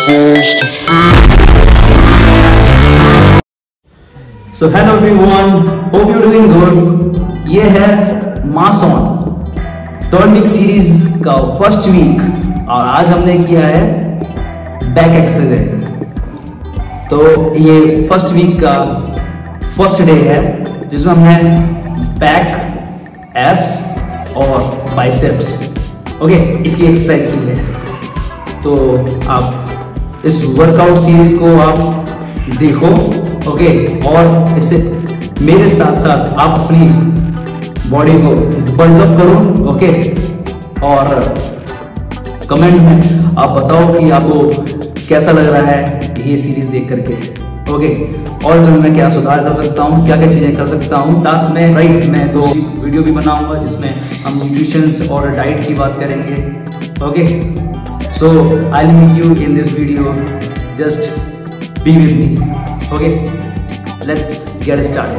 So hello everyone, hope you doing good. ये है mass on third week series का first week और आज हमने किया है बैक एक्सरसाइज। तो ये फर्स्ट वीक का फर्स्ट डे है जिसमें हमने बैक, एब्स और बाइसेप्स इसकी एक्सरसाइज की है। तो आप इस वर्कआउट सीरीज को आप देखो और इससे मेरे साथ साथ आप अपनी बॉडी को बिल्डअप करो और कमेंट में आप बताओ कि आपको कैसा लग रहा है ये सीरीज देख करके। और इसमें मैं क्या सुधार कर सकता हूँ, क्या क्या चीज़ें कर सकता हूँ। साथ में मैं तो वीडियो भी बनाऊंगा जिसमें हम न्यूट्रिशन और डाइट की बात करेंगे। So I will meet you in this video, just be with me. Let's get started.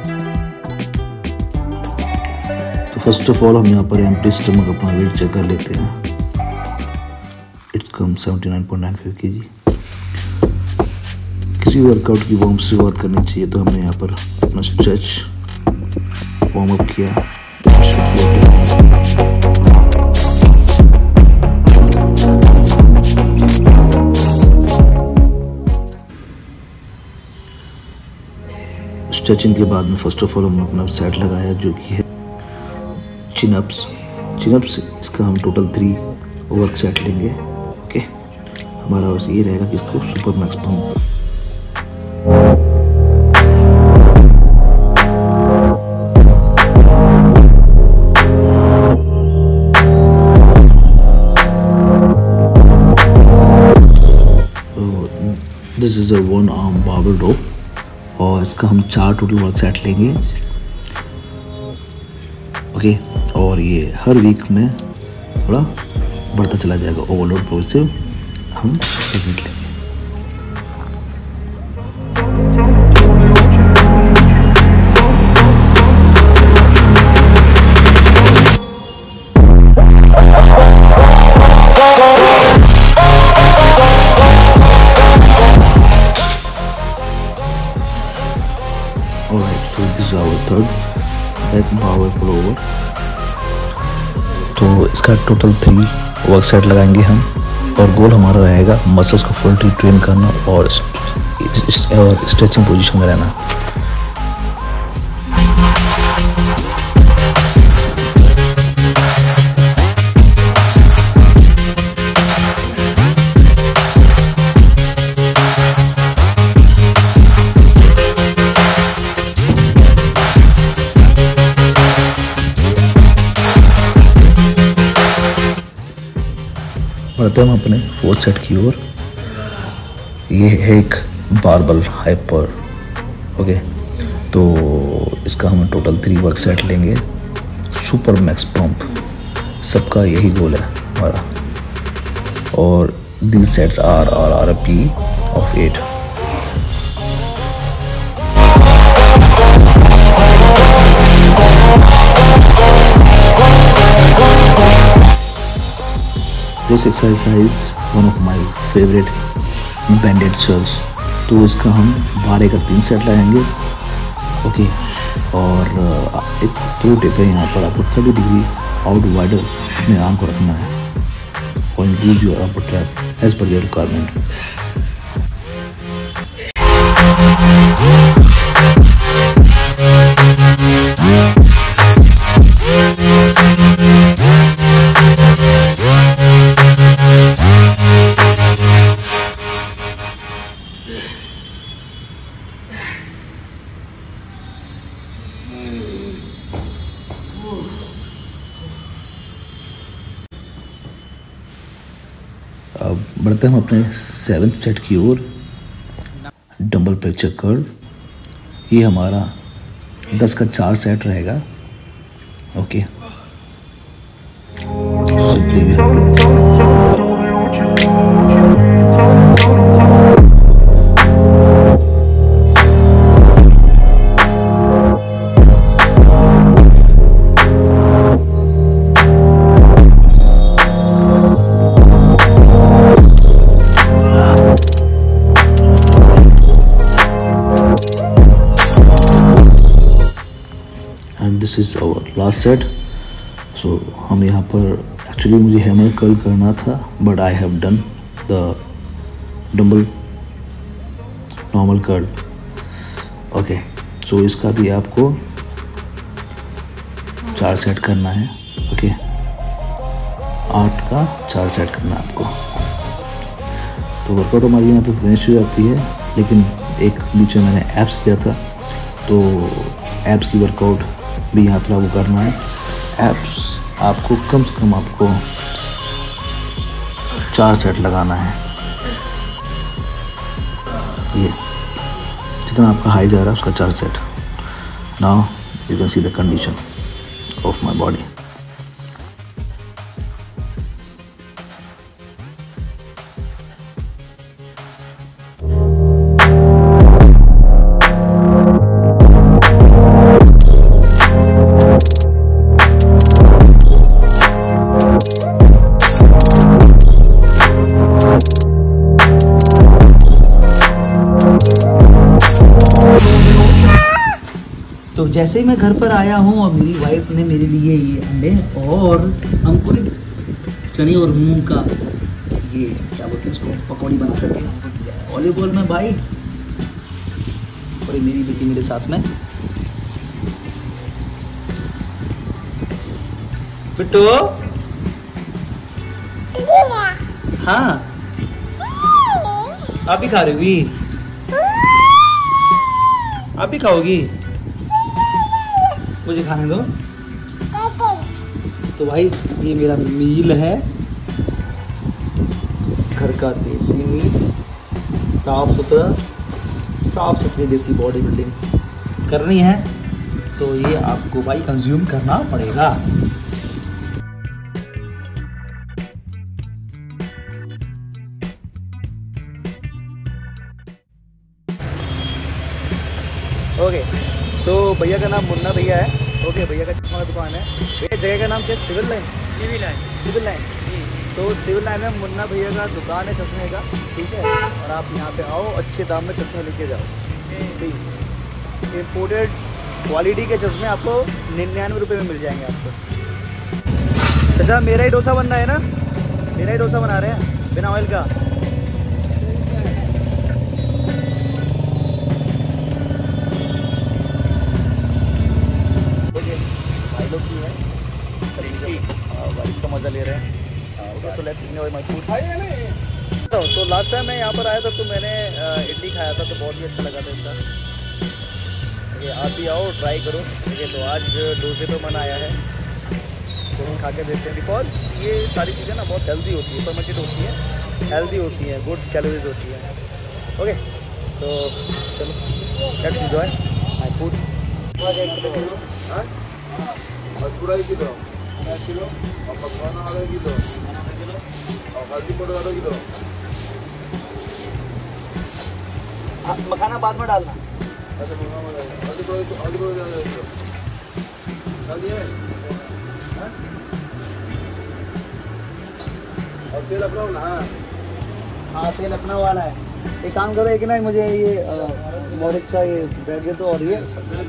तो फर्स्ट ऑफ ऑल हम यहाँ पर एम्प्टी स्टमक अपना वेट चेक कर लेते हैं। It's come 79.95 kg। किसी वर्कआउट की वार्म से शुरुआत करनी चाहिए तो हमने यहाँ पर अपना स्ट्रेच वार्म अप किया। स्ट्रेचिंग के बाद में फर्स्ट ऑफ ऑल हमने अपना सेट लगाया जो कि है चिनअप्स। इसका हम टोटल 3 वर्क सेट लेंगे। हमारा बस ये रहेगा कि इसको super max pump. This is a 1 arm barbell row और इसका हम 4 टोटल वर्क सेट लेंगे। और ये हर वीक में थोड़ा बढ़ता चला जाएगा। ओवरलोड प्रोग्रेसिव हम रिपीट लेंगे। Alright, so this is our third back power pullover। तो इसका टोटल 3 वर्क सेट लगाएंगे हम और गोल हमारा रहेगा मसल्स को फुल ट्रेन करना और स्ट्रेचिंग पोजीशन में रहना। बढ़ते हम अपने 4th सेट की ओर। ये है एक बारबल हाइपर। तो इसका हम टोटल 3 वर्क सेट लेंगे। सुपर मैक्स पंप सबका यही गोल है हमारा। और these sets are repeat of 8। This exercise is one of my favorite banded curls। तो इसका हम 12 का 3 सेट लगाएंगे। और एक प्रो टिप है यहाँ पर, आपको 30 डिग्री आउट वाइडर अपने आर्म को रखना है और increase your upper trap as per your requirement. अब बढ़ते हम अपने 7th सेट की ओर। Dumbbell flexure curl. ये हमारा 10 का 4 सेट रहेगा। And this is our last set. So हम यहाँ पर एक्चुअली मुझे हैमर कर्ल करना था, but I have done the dumbbell normal curl. Okay, so इसका भी आपको 4 सेट करना है। ओके, 8 का 4 सेट करना है आपको। तो वर्कआउट हमारी यहाँ पे फिनिश हो जाती है, लेकिन एक बीच में मैंने एब्स किया था, तो एब्स की वर्कआउट भी यहाँ पर आपको करना है। एब्स आपको कम से कम आपको 4 सेट लगाना है। ये जितना आपका हाई जा रहा है उसका 4 set. Now you can see the condition of my body. तो जैसे ही मैं घर पर आया हूँ और मेरी वाइफ ने मेरे लिए ये अंडे और अंकुरित चने और मूंग का ये क्या बोलते हैं इसको पकौड़ी बना करके हमको दिया है ऑलिव ऑयल में भाई। और ये मेरी बेटी मेरे साथ में। बिट्टू, हाँ आप भी खा रही होगी? आप भी खाओगी? मुझे खाने दो। तो भाई ये मेरा मील है, घर का देसी मील, साफ सुथरी देसी बॉडी बिल्डिंग करनी है, तो ये आपको भाई कंज्यूम करना पड़ेगा। ओके, सो भैया का नाम मुन्ना भैया है। ओके, भैया का चश्मा का दुकान है। भैया जगह का नाम क्या है? Civil line. Civil line. तो सिविल लाइन में मुन्ना भैया का दुकान है चश्मे का, ठीक है। और आप यहाँ पे आओ, अच्छे दाम में चश्मे लेके जाओ। सही इम्पोर्टेड क्वालिटी के चश्मे आपको 99 रुपये में मिल जाएंगे आपको। अच्छा, मेरा ही डोसा बन रहा है ना? मेरा ही डोसा बना रहे हैं बिना ऑयल का। इसका मज़ा ले रहे हैं। Okay, so let's enjoy my food. तो लास्ट टाइम मैं यहाँ पर आया था तो मैंने इडली खाया था, तो बहुत ही अच्छा लगा था इसका। ये आप भी आओ, ट्राई करो। ठीक है, तो आज डोसे पे मन आया है, तो हम खा के देखते हैं। बिकॉज ये सारी चीज़ें ना बहुत हेल्दी होती है, फर्मेंटेड होती है, हेल्दी होती हैं, गुड कैलोरीज होती है। ओके, तो चलो let's enjoy my food. Kilo और पकवाना आधा किलो और हल्दी पाउडर आधा किलो। मखाना बाद में डालना। अच्छा, हल्दी पाउडर डाल दिया और तेल अपना वाला। हाँ, तेल अपना वाला है। एक काम करो, एक ना मुझे ये मॉरिस का ये ब्रेड दे दो, और ये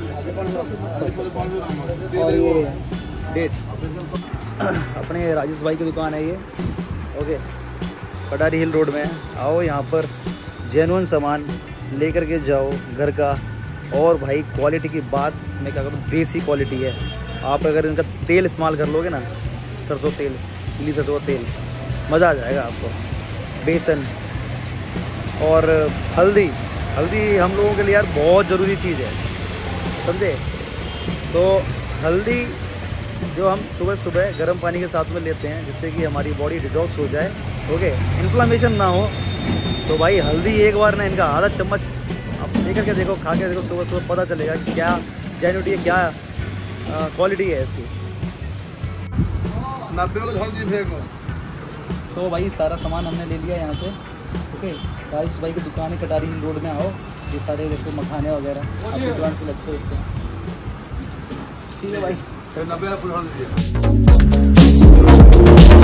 डेट अपने राजेश भाई की दुकान है ये। ओके, कटारी हिल रोड में आओ, यहाँ पर जेन्युइन सामान लेकर के जाओ घर का। और भाई क्वालिटी की बात मैं क्या करूँ, देसी क्वालिटी है। आप अगर इनका तेल इस्तेमाल कर लोगे ना, सरसों तेल, पीली सरसों तेल, मज़ा आ जाएगा आपको। बेसन और हल्दी हम लोगों के लिए यार बहुत ज़रूरी चीज़ है, समझे। तो हल्दी जो हम सुबह सुबह गर्म पानी के साथ में लेते हैं, जिससे कि हमारी बॉडी डिटॉक्स हो जाए, ओके, इन्फ्लेमेशन ना हो। तो भाई हल्दी एक बार ना इनका आधा चम्मच आप लेकर के देखो, खा के देखो, सुबह सुबह पता चलेगा कि क्या जेन्युइनिटी है, क्या क्वालिटी है इसकी। 90 हल्दी फेंको। तो भाई सारा सामान हमने ले लिया यहाँ से। ओके, राजेश भाई की दुकान है, कटारी हिल रोड में आओ। ये सारे देखो मखाने वगैरह आपके दुकान से अच्छे होते हैं। ठीक है भाई, 90 आप